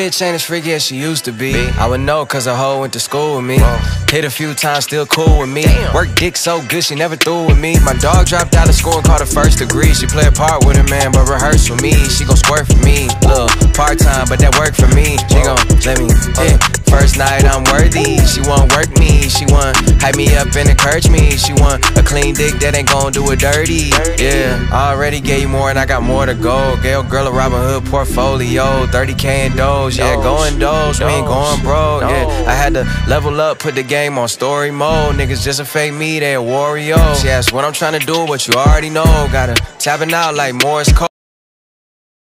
bitch ain't as freaky as she used to be. I would know cause a hoe went to school with me. Hit a few times, still cool with me. Work dick so good, she never threw with me. My dog dropped out of school and caught a first degree. She play a part with her man, but rehearse for me. She gon' squirt for me. Look, part-time, but that work for me. She gon' let me, First night I'm worthy. She won't work me. She want hype me up and encourage me. She want a clean dick that ain't gon' do it dirty. Yeah, I already gave you more and I got more to go. Gale girl a Robin Hood portfolio. 30K in doge, yeah, going doge. We ain't going broke, yeah. I had to level up, put the game on story mode. Niggas just a fake me, they a Wario. She asked what I'm trying to do, what you already know. Gotta tapping out like Morris Code.